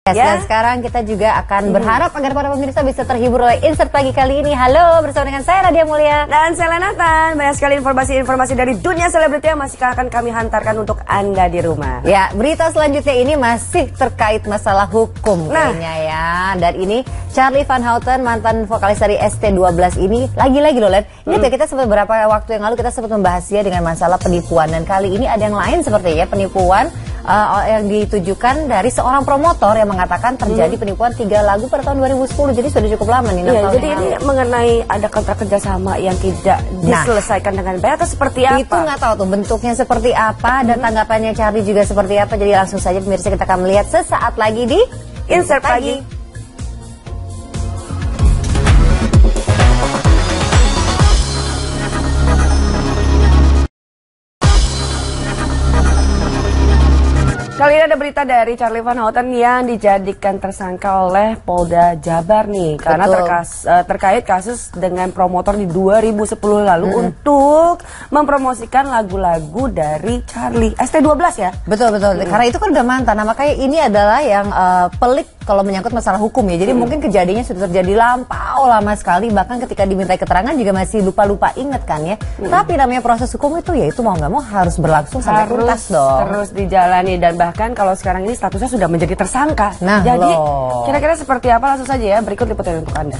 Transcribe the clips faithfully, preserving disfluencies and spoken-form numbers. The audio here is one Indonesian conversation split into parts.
Yes, ya. Dan sekarang kita juga akan hmm. berharap agar para pemirsa bisa terhibur oleh Insert Pagi kali ini. Halo, bersama dengan saya Nadia Mulia dan saya Lenatan. Banyak sekali informasi-informasi dari dunia selebriti yang masih akan kami hantarkan untuk Anda di rumah. Ya, berita selanjutnya ini masih terkait masalah hukum nah. kayaknya ya. Dan ini Charly Van Houten, mantan vokalis dari S T dua belas ini, lagi-lagi loh Len. Ini hmm. kita sempat beberapa waktu yang lalu kita sempat membahasnya dengan masalah penipuan. Dan kali ini ada yang lain sepertinya penipuan uh, yang ditujukan dari seorang promotor yang mengatakan terjadi hmm. penipuan tiga lagu pada tahun dua ribu sepuluh. Jadi sudah cukup lama nih. Ya, jadi ini lalu. mengenai ada kontrak kerjasama yang tidak nah, diselesaikan dengan baik atau seperti apa? Itu nggak tahu tuh bentuknya seperti apa dan hmm. tanggapannya Charly juga seperti apa. Jadi langsung saja pemirsa kita akan melihat sesaat lagi di Insert Pagi. Kali ini ada berita dari Charly Van Houten yang dijadikan tersangka oleh Polda Jabar nih. Karena terkas, uh, terkait kasus dengan promotor di dua ribu sepuluh lalu hmm. untuk mempromosikan lagu-lagu dari Charly. S T dua belas ya? Betul-betul, hmm. karena itu kan udah mantan. Nah, makanya ini adalah yang uh, pelik kalau menyangkut masalah hukum ya. Jadi hmm. mungkin kejadiannya sudah terjadi lampau lama sekali. Bahkan ketika dimintai keterangan juga masih lupa-lupa inget kan ya. Hmm. Tapi namanya proses hukum itu ya itu mau nggak mau harus berlangsung sampai tuntas dong. Terus dijalani dan bahkan Bahkan kalau sekarang ini statusnya sudah menjadi tersangka. Nah, jadi kira-kira seperti apa langsung saja ya berikut liputan untuk Anda.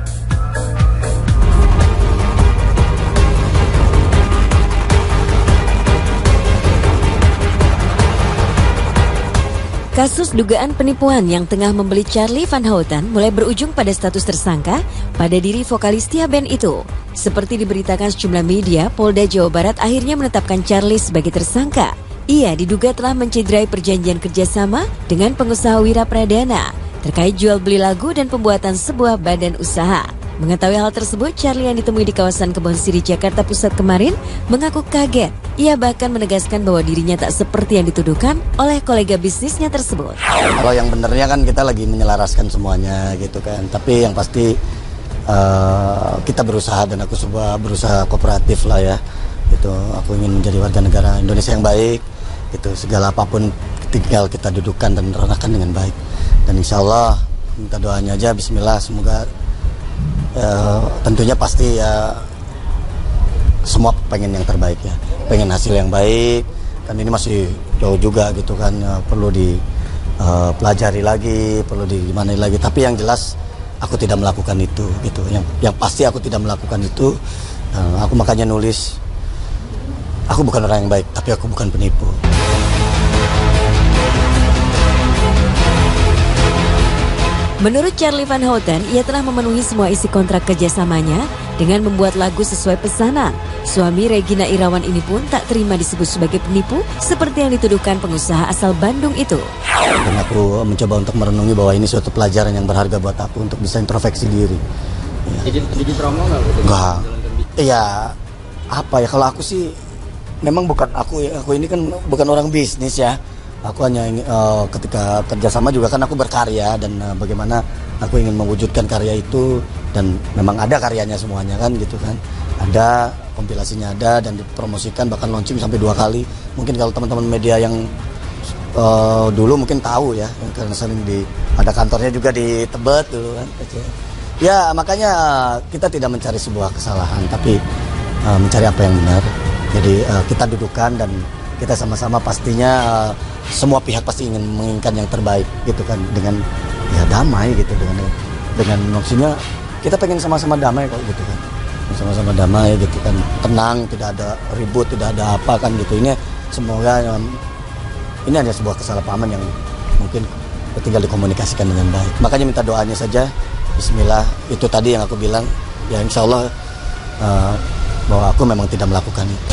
Kasus dugaan penipuan yang tengah membeli Charly Van Houten mulai berujung pada status tersangka pada diri vokalis Tia band itu. Seperti diberitakan sejumlah media, Polda Jawa Barat akhirnya menetapkan Charly sebagai tersangka. Ia diduga telah mencederai perjanjian kerjasama dengan pengusaha Wira Pradana terkait jual beli lagu dan pembuatan sebuah badan usaha. Mengetahui hal tersebut, Charly yang ditemui di kawasan Kebon Siri, Jakarta Pusat kemarin mengaku kaget. Ia bahkan menegaskan bahwa dirinya tak seperti yang dituduhkan oleh kolega bisnisnya tersebut. Kalau yang benernya kan kita lagi menyelaraskan semuanya gitu kan. Tapi yang pasti uh, kita berusaha dan aku coba berusaha kooperatif lah ya. Itu aku ingin menjadi warga negara Indonesia yang baik. Itu segala apapun tinggal kita dudukkan dan rendahkan dengan baik. Dan insya Allah minta doanya aja, Bismillah, semoga uh, tentunya pasti ya semua pengen yang terbaik ya, pengen hasil yang baik. Dan ini masih jauh juga gitu kan, ya, perlu dipelajari uh, lagi, perlu di gimana lagi. Tapi yang jelas aku tidak melakukan itu gitu. Yang yang pasti aku tidak melakukan itu. Uh, aku makanya nulis. Aku bukan orang yang baik, tapi aku bukan penipu. Menurut Charly Van Houten, ia telah memenuhi semua isi kontrak kerjasamanya dengan membuat lagu sesuai pesanan. Suami Regina Irawan ini pun tak terima disebut sebagai penipu seperti yang dituduhkan pengusaha asal Bandung itu. Dan aku mencoba untuk merenungi bahwa ini suatu pelajaran yang berharga buat aku untuk bisa introspeksi diri. Ya. Jadi trauma nggak? Enggak. Iya, apa ya kalau aku sih memang bukan aku ya, aku ini kan bukan orang bisnis ya. Aku hanya uh, ketika kerjasama juga kan aku berkarya dan uh, bagaimana aku ingin mewujudkan karya itu dan memang ada karyanya semuanya kan gitu kan. Ada kompilasinya ada dan dipromosikan bahkan launching sampai dua kali. Mungkin kalau teman-teman media yang uh, dulu mungkin tahu ya karena sering di ada kantornya juga di Tebet dulu kan. Ya makanya kita tidak mencari sebuah kesalahan tapi uh, mencari apa yang benar. Jadi uh, kita dudukkan dan kita sama-sama pastinya uh, semua pihak pasti ingin menginginkan yang terbaik gitu kan dengan ya damai gitu dengan dengan maksudnya kita pengen sama-sama damai kok gitu kan sama-sama damai gitu kan tenang tidak ada ribut tidak ada apa kan gitu ini semoga um, ini hanya sebuah kesalahpahaman yang mungkin tinggal dikomunikasikan dengan baik makanya minta doanya saja Bismillah itu tadi yang aku bilang ya insya Allah uh, bahwa aku memang tidak melakukan itu.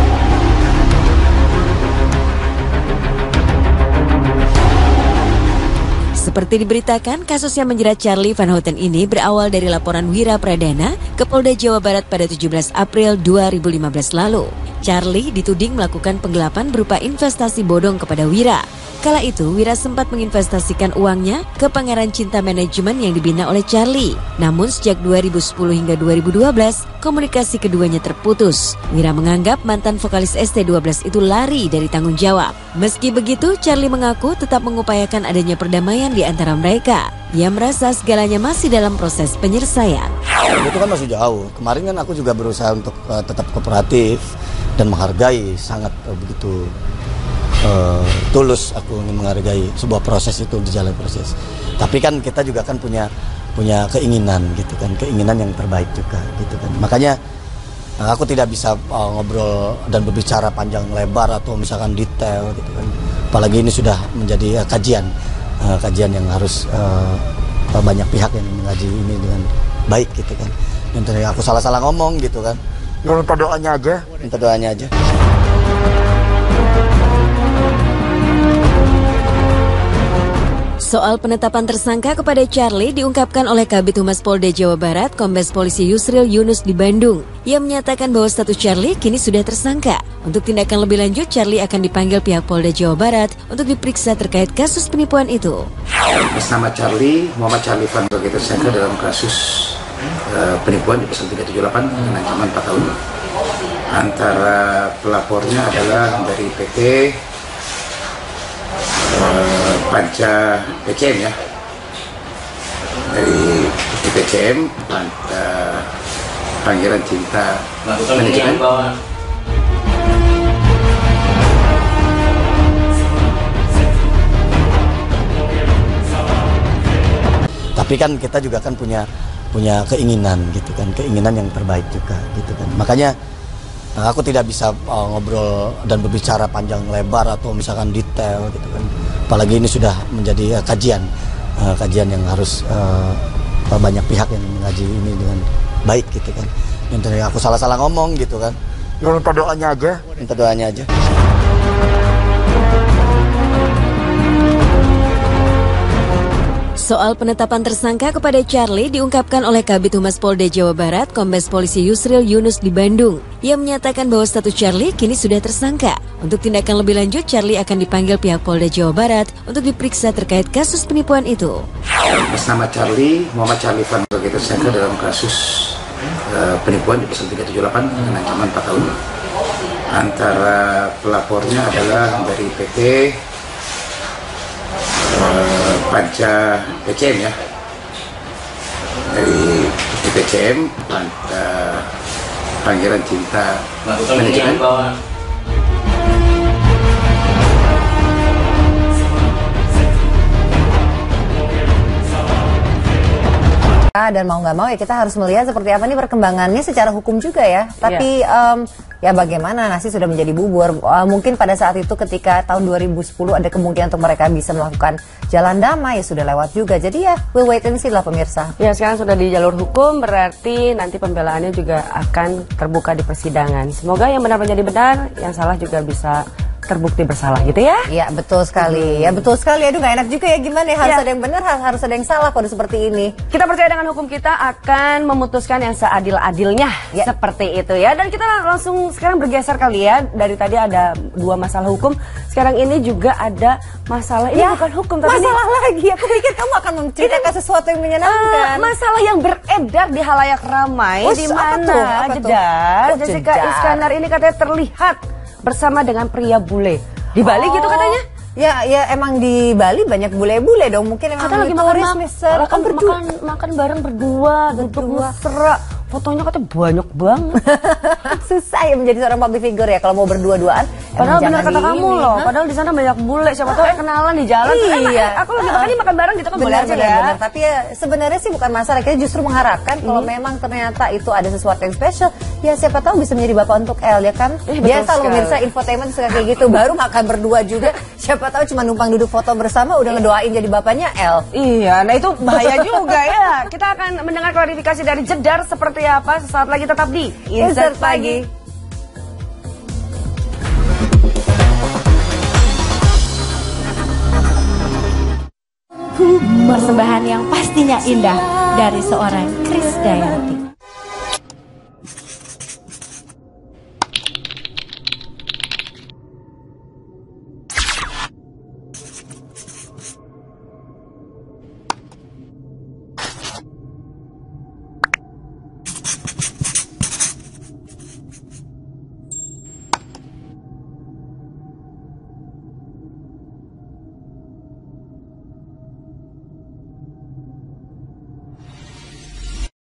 Seperti diberitakan, kasus yang menjerat Charly Van Houten ini berawal dari laporan Wira Pradana ke Polda Jawa Barat pada tujuh belas April dua ribu lima belas lalu. Charly dituding melakukan penggelapan berupa investasi bodong kepada Wira. Kala itu, Wira sempat menginvestasikan uangnya ke Pangeran Cinta Manajemen yang dibina oleh Charlie. Namun sejak dua ribu sepuluh hingga dua ribu dua belas, komunikasi keduanya terputus. Wira menganggap mantan vokalis S T dua belas itu lari dari tanggung jawab. Meski begitu, Charlie mengaku tetap mengupayakan adanya perdamaian di antara mereka. Ia merasa segalanya masih dalam proses penyelesaian. Itu kan masih jauh. Kemarin kan aku juga berusaha untuk uh, tetap kooperatif dan menghargai, sangat uh, begitu uh, tulus aku ingin menghargai sebuah proses itu, berjalan proses. Tapi kan kita juga kan punya punya keinginan gitu kan, keinginan yang terbaik juga gitu kan. Makanya uh, aku tidak bisa uh, ngobrol dan berbicara panjang lebar atau misalkan detail gitu kan. Apalagi ini sudah menjadi uh, kajian, uh, kajian yang harus uh, banyak pihak yang mengaji ini dengan baik gitu kan. Dan ternyata aku salah-salah ngomong gitu kan. Ya minta doanya aja, minta doanya aja. Soal penetapan tersangka kepada Charlie diungkapkan oleh Kabid Humas Polda Jawa Barat, Kombes Polisi Yusril Yunus di Bandung. Ia menyatakan bahwa status Charlie kini sudah tersangka. Untuk tindakan lebih lanjut, Charlie akan dipanggil pihak Polda Jawa Barat untuk diperiksa terkait kasus penipuan itu. Atas nama Charlie, Muhammad Charlie Van sebagai tersangka dalam kasus uh, penipuan di pasal tiga tujuh delapan dengan ancaman empat tahun. Antara pelapornya adalah dari P T uh, Panca P C M ya, dari P C M uh, Pangeran Cinta Manajemen. Tapi kan kita juga kan punya punya keinginan gitu kan, keinginan yang terbaik juga gitu kan. Makanya aku tidak bisa uh, ngobrol dan berbicara panjang lebar atau misalkan detail gitu kan. Apalagi ini sudah menjadi uh, kajian, uh, kajian yang harus uh, banyak pihak yang mengaji ini dengan baik gitu kan. Dan ternyata aku salah-salah ngomong gitu kan. Ya minta doanya aja, minta doanya aja. Soal penetapan tersangka kepada Charlie diungkapkan oleh Kabid Humas Polda Jawa Barat, Kombes Polisi Yusril Yunus di Bandung. Ia menyatakan bahwa status Charlie kini sudah tersangka. Untuk tindakan lebih lanjut, Charlie akan dipanggil pihak Polda Jawa Barat untuk diperiksa terkait kasus penipuan itu. Atas nama Charlie, Muhammad Charlie Van sebagai tersangka dalam kasus uh, penipuan di pasal tiga tujuh delapan dengan ancaman empat tahun. Antara pelapornya adalah dari P T Uh, Panca P C M ya, dari P C M uh, Pangeran Cinta Manajemen. Dan mau nggak mau ya kita harus melihat seperti apa nih perkembangannya secara hukum juga ya. Tapi yeah. um, ya bagaimana nasi sudah menjadi bubur. Uh, mungkin pada saat itu ketika tahun dua ribu sepuluh ada kemungkinan untuk mereka bisa melakukan jalan damai, ya sudah lewat juga. Jadi ya we'll wait and see lah pemirsa. Ya sekarang sudah di jalur hukum, berarti nanti pembelaannya juga akan terbuka di persidangan. Semoga yang benar menjadi benar, yang salah juga bisa terbukti bersalah gitu ya. Iya betul sekali. Hmm. Ya betul sekali. Aduh gak enak juga ya gimana ya. Harus ya. Ada yang benar, harus ada yang salah kalau seperti ini. Kita percaya dengan hukum kita akan memutuskan yang seadil-adilnya ya. Seperti itu ya. Dan kita langsung sekarang bergeser kali ya. Dari tadi ada dua masalah hukum. Sekarang ini juga ada masalah. Ini ya, bukan hukum tapi masalah ini... lagi. Aku pikir kamu akan menceritakan sesuatu yang menyenangkan. Uh, masalah yang beredar di halayak ramai. Di mana Jedar, oh, Jessica Jedar. Iskandar ini katanya terlihat bersama dengan pria bule di Bali oh. gitu katanya. Ya, ya emang di Bali banyak bule-bule dong. Mungkin emang lagi makan makan, makan, makan makan bareng berdua, duduk mesra. Fotonya katanya banyak banget. Susah ya menjadi seorang public figure ya kalau mau berdua-duaan. Padahal benar kata kamu loh. Hah? Padahal di sana banyak bule. Siapa tahu kenalan di jalan. Iya. Eh, aku lagi makan makan bareng gitu kan benar, boleh aja benar, ya. Benar. Tapi ya sebenarnya sih bukan masalah. Kita justru mengharapkan hmm. kalau memang ternyata itu ada sesuatu yang spesial, ya siapa tahu bisa menjadi bapak untuk El ya kan. Eh, biasa loh pemirsa infotainment suka kayak gitu. Baru makan berdua juga. Siapa tahu cuma numpang duduk foto bersama udah ngedoain jadi bapaknya El. Iya. Nah itu bahaya juga ya. Kita akan mendengar klarifikasi dari Jedar seperti apa sesaat lagi. Tetap di Insert Pagi. Persembahan yang pastinya indah dari seorang Krisdayanti.